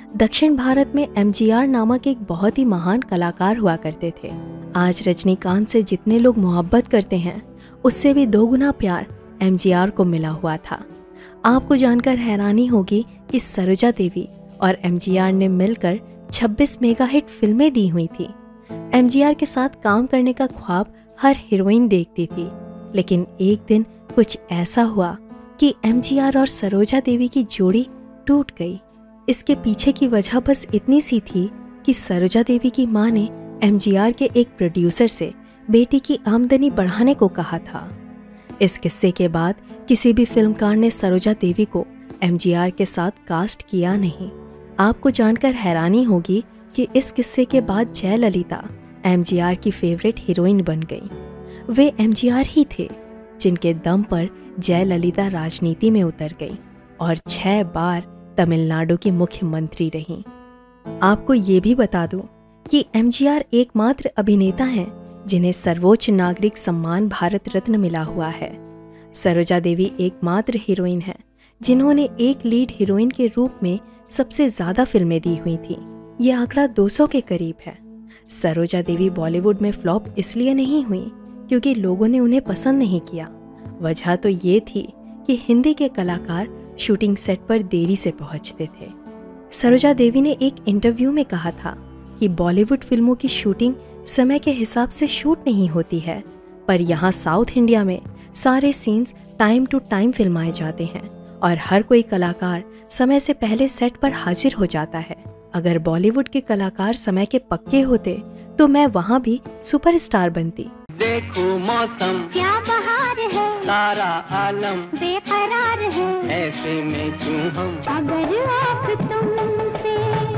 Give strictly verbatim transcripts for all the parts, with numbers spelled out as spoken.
दक्षिण भारत में M G are नामक एक बहुत ही महान कलाकार हुआ करते थे। आज रजनीकांत से जितने लोग मोहब्बत करते हैं उससे भी दो गुना प्यार एम जी आर को मिला हुआ था। आपको जानकर हैरानी होगी कि सरोजा देवी और एम जी आर ने मिलकर छब्बीस मेगा हिट फिल्में दी हुई थी। एम जी आर के साथ काम करने का ख्वाब हर हीरोइन देखती थी, लेकिन एक दिन कुछ ऐसा हुआ कि एम जी आर और सरोजा देवी की जोड़ी टूट गई। इसके पीछे की वजह बस इतनी सी थी कि सरोजा देवी की मां ने एम जी आर के एक प्रोड्यूसर से बेटी की आमदनी बढ़ाने को कहा था। इस किस्से के बाद किसी भी फिल्मकार ने सरोजा देवी को एम जी आर के साथ कास्ट किया नहीं। आपको जानकर हैरानी होगी कि इस किस्से के बाद जयललिता एम जी आर की फेवरेट हीरोइन बन गई। वे एम जी आर ही थे जिनके दम पर जयललिता राजनीति में उतर गई और छह बार तमिलनाडु की मुख्यमंत्री रहीं। आपको ये भी बता दूं कि एम जी आर एकमात्र अभिनेता हैं जिन्हें सर्वोच्च नागरिक सम्मान भारत रत्न मिला हुआ है। सरोजा देवी एकमात्र हीरोइन है जिन्होंने एक लीड हीरोइन के रूप में सबसे ज्यादा फिल्में दी हुई थी। ये आंकड़ा दो सौ के करीब है। सरोजा देवी बॉलीवुड में फ्लॉप इसलिए नहीं हुई क्योंकि लोगों ने उन्हें पसंद नहीं किया। वजह तो ये थी कि हिंदी के कलाकार शूटिंग सेट पर देरी से पहुंचते थे। सरोजा देवी ने एक इंटरव्यू में कहा था कि बॉलीवुड फिल्मों की शूटिंग समय के हिसाब से शूट नहीं होती है, पर यहाँ साउथ इंडिया में सारे सीन्स टाइम टू टाइम फिल्माए जाते हैं और हर कोई कलाकार समय से पहले सेट पर हाजिर हो जाता है। अगर बॉलीवुड के कलाकार समय के पक्के होते तो मैं वहाँ भी सुपरस्टार बनती। देखो मौसम क्या बहार है, सारा आलम बेकरार है, ऐसे में क्यों हम अगर आँख तुमसे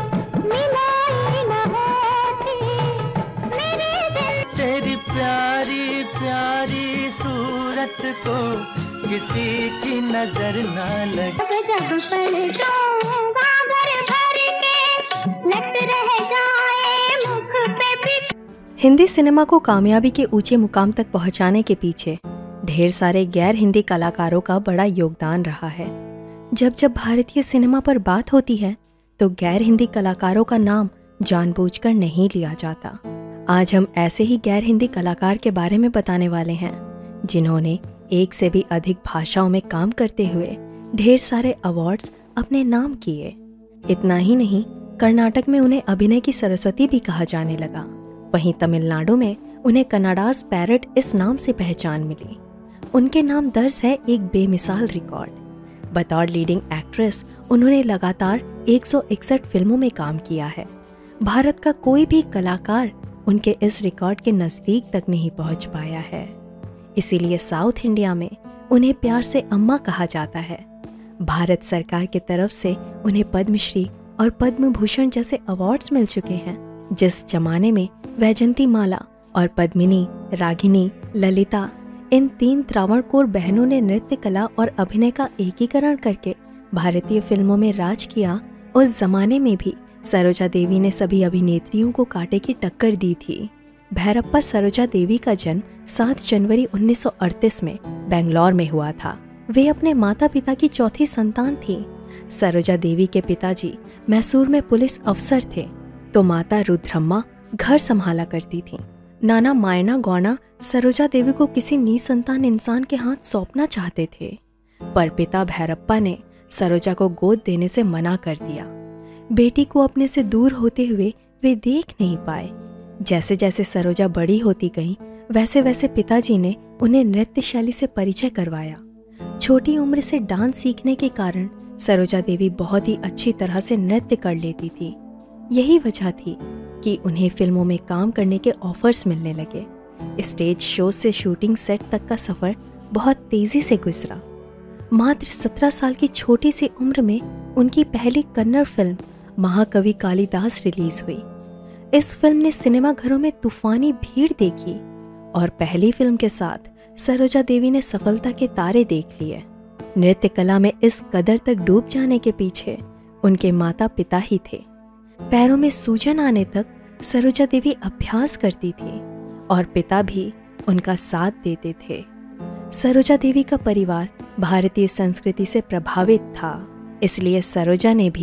मिलाई न होती मेरे दिल। तेरी प्यारी प्यारी सूरत को किसी की नजर न लगे। जब पल जाऊंगा घर भर के लट रह जाए मुख पे भी। हिंदी सिनेमा को कामयाबी के ऊंचे मुकाम तक पहुंचाने के पीछे ढेर सारे गैर हिंदी कलाकारों का बड़ा योगदान रहा है। जब जब भारतीय सिनेमा पर बात होती है तो गैर हिंदी कलाकारों का नाम जानबूझकर नहीं लिया जाता। आज हम ऐसे ही गैर हिंदी कलाकार के बारे में बताने वाले हैं जिन्होंने एक से भी अधिक भाषाओं में काम करते हुए ढेर सारे अवार्ड्स अपने नाम किए। इतना ही नहीं, कर्नाटक में उन्हें अभिनय की सरस्वती भी कहा जाने लगा। वहीं तमिलनाडु में उन्हें कन्नाडास पैरट इस नाम से पहचान मिली। उनके नाम दर्ज है एक बेमिसाल रिकॉर्ड। बतौर लीडिंग एक्ट्रेस उन्होंने लगातार एक सौ इकसठ फिल्मों में काम किया है। भारत का कोई भी कलाकार उनके इस रिकॉर्ड के नजदीक तक नहीं पहुंच पाया है। इसीलिए साउथ इंडिया में उन्हें प्यार से अम्मा कहा जाता है। भारत सरकार की तरफ से उन्हें पद्मश्री और पद्म भूषण जैसे अवार्ड्स मिल चुके हैं। जिस जमाने में वैजंती माला और पद्मिनी, रागिनी, ललिता इन तीन त्रावणकोर बहनों ने नृत्य कला और अभिनय का एकीकरण करके भारतीय फिल्मों में राज किया, उस जमाने में भी सरोजा देवी ने सभी अभिनेत्रियों को कांटे की टक्कर दी थी। भैरप्पा सरोजा देवी का जन्म सात जनवरी उन्नीस सौ अड़तीस में बेंगलौर में हुआ था। वे अपने माता पिता की चौथी संतान थी। सरोजा देवी के पिताजी मैसूर में पुलिस अफसर थे तो माता रुद्रम्मा घर संभाला करती थी। नाना मायना गौना सरोजा देवी को किसी निसंतान इंसान के हाथ सौंपना चाहते थे, पर पिता भैरप्पा ने सरोजा को गोद देने से मना कर दिया। बेटी को अपने से दूर होते हुए वे देख नहीं पाए। जैसे जैसे सरोजा बड़ी होती गई वैसे वैसे पिताजी ने उन्हें नृत्य शैली से परिचय करवाया। छोटी उम्र से डांस सीखने के कारण सरोजा देवी बहुत ही अच्छी तरह से नृत्य कर लेती थी। यही वजह थी कि उन्हें फिल्मों में काम करने के ऑफर्स मिलने लगे। स्टेज शो से शूटिंग सेट तक का सफर बहुत तेजी से गुजरा। मात्र सत्रह साल की छोटी सी उम्र में उनकी पहली कन्नड़ फिल्म महाकवि कालिदास रिलीज हुई। इस फिल्म ने सिनेमा घरों में तूफानी भीड़ देखी और पहली फिल्म के साथ सरोजा देवी ने सफलता के तारे देख लिए। नृत्य कला में इस कदर तक डूब जाने के पीछे उनके माता पिता ही थे। पैरों में सूजन आने तक सरोजा देवी अभ्यास करती थी और पिता भी उनका साथ देते थे। सरोजा देवी का परिवार भारतीय संस्कृति से प्रभावित था, इसलिए सरोजा ने भी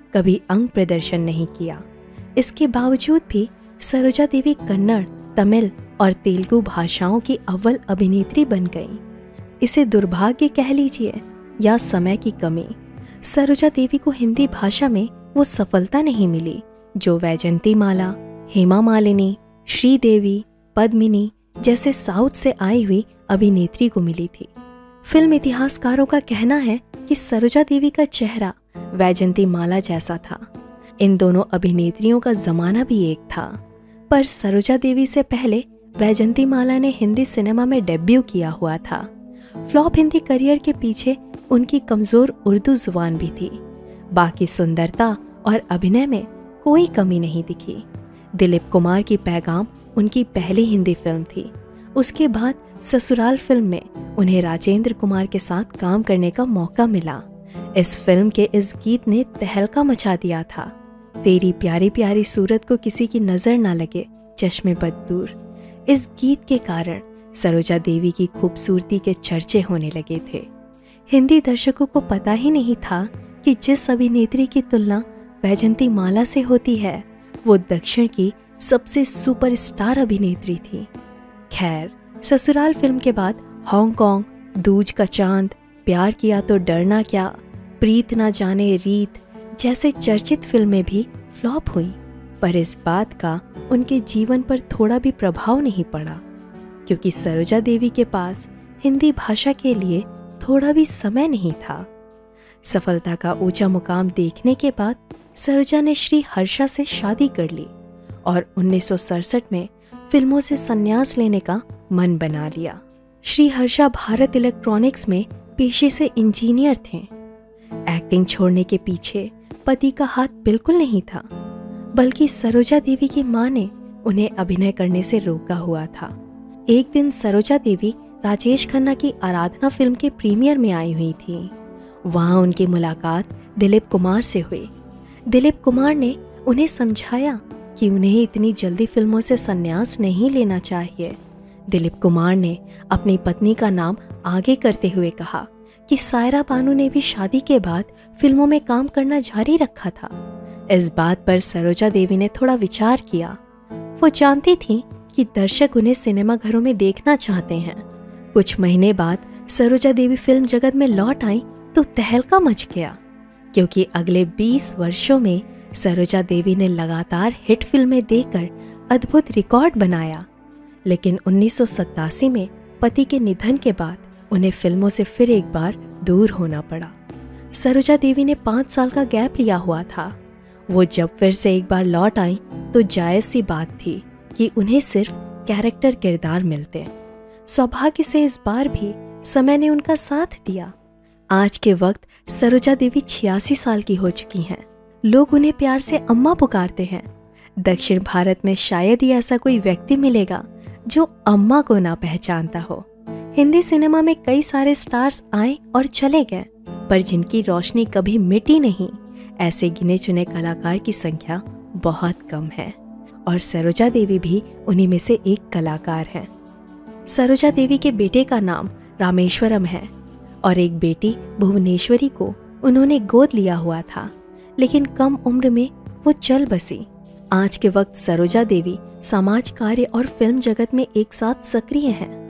कभी अंग प्रदर्शन नहीं किया। इसके बावजूद भी सरोजा देवी कन्नड़, तमिल और तेलुगु भाषाओं की अव्वल अभिनेत्री बन गईं। इसे दुर्भाग्य कह लीजिए या समय की कमी, सरोजा देवी को हिंदी भाषा में वो सफलता नहीं मिली जो वैजंती माला, हेमा मालिनी, श्रीदेवी, पद्मिनी जैसे साउथ से आई हुई अभिनेत्री को मिली थी। फिल्म इतिहासकारों का कहना है कि सरोजा देवी का चेहरा वैजंती माला जैसा था। इन दोनों अभिनेत्रियों का जमाना भी एक था, पर सरोजा देवी से पहले वैजंती माला ने हिंदी सिनेमा में डेब्यू किया हुआ था। फ्लॉप हिंदी करियर के पीछे उनकी कमजोर उर्दू जुबान भी थी। बाकी सुंदरता और अभिनय में कोई कमी नहीं दिखी। दिलीप कुमार की पैगाम उनकी पहली हिंदी फिल्म थी। उसके बाद ससुराल फिल्म में उन्हें राजेंद्र कुमार के साथ काम करने का मौका मिला। इस फिल्म के इस गीत ने तहलका मचा दिया था। तेरी प्यारी प्यारी सूरत को किसी की नजर ना लगे, चश्मे बद दूर। इस गीत के कारण सरोजा देवी की खूबसूरती के चर्चे होने लगे थे। हिंदी दर्शकों को पता ही नहीं था कि जिस अभिनेत्री की तुलना वैजंती माला से होती है वो दक्षिण की सबसे सुपरस्टार अभिनेत्री थी। खैर, ससुराल फिल्म के बाद हांगकांग, दूज का चांद, प्यार किया तो डरना क्या, प्रीत ना जाने रीत जैसे चर्चित फिल्में भी फ्लॉप हुई, पर इस बात का उनके जीवन पर थोड़ा भी प्रभाव नहीं पड़ा, क्योंकि सरोजा देवी के पास हिंदी भाषा के लिए थोड़ा भी समय नहीं था। सफलता का ऊंचा मुकाम देखने के बाद सरोजा ने श्री हर्षा से शादी कर ली और उन्नीस सौ सड़सठ में फिल्मों से संन्यास लेने का मन बना लिया। श्री हर्षा भारत इलेक्ट्रॉनिक्स में पेशे से इंजीनियर थे। एक्टिंग छोड़ने के पीछे पति का हाथ बिल्कुल नहीं था, बल्कि सरोजा देवी की मां ने उन्हें अभिनय करने से रोका हुआ था। एक दिन सरोजा देवी राजेश खन्ना की आराधना फिल्म के प्रीमियर में आई हुई थी। वहां उनकी मुलाकात दिलीप कुमार से हुई। दिलीप कुमार ने उन्हें समझाया कि उन्हें इतनी जल्दी फिल्मों से संन्यास नहीं लेना चाहिए। दिलीप कुमार ने अपनी पत्नी का नाम आगे करते हुए कहा कि सायरा बानू ने भी शादी के बाद फिल्मों में काम करना जारी रखा था। इस बात पर सरोजा देवी ने थोड़ा विचार किया। वो जानती थी कि दर्शक उन्हें सिनेमा घरों में देखना चाहते हैं। कुछ महीने बाद सरोजा देवी फिल्म जगत में लौट आई तो तहलका मच गया, क्योंकि अगले बीस वर्षों में सरोजा देवी ने लगातार हिट फिल्में देकर अद्भुत रिकॉर्ड बनाया। लेकिन उन्नीस सौ सत्तासी में पति के निधन के बाद उन्हें फिल्मों से फिर एक बार दूर होना पड़ा। सरोजा देवी ने पाँच साल का गैप लिया हुआ था। वो जब फिर से एक बार लौट आई तो जायज़ सी बात थी कि उन्हें सिर्फ कैरेक्टर किरदार मिलते। सौभाग्य से इस बार भी समय ने उनका साथ दिया। आज के वक्त सरोजा देवी छियासी साल की हो चुकी हैं। लोग उन्हें प्यार से अम्मा पुकारते हैं। दक्षिण भारत में शायद ही ऐसा कोई व्यक्ति मिलेगा जो अम्मा को ना पहचानता हो। हिंदी सिनेमा में कई सारे स्टार्स आए और चले गए, पर जिनकी रोशनी कभी मिटी नहीं, ऐसे गिने चुने कलाकार की संख्या बहुत कम है, और सरोजा देवी भी उन्हीं में से एक कलाकार हैं। सरोजा देवी के बेटे का नाम रामेश्वरम है और एक बेटी भुवनेश्वरी को उन्होंने गोद लिया हुआ था, लेकिन कम उम्र में वो चल बसी। आज के वक्त सरोजा देवी समाज कार्य और फिल्म जगत में एक साथ सक्रिय हैं।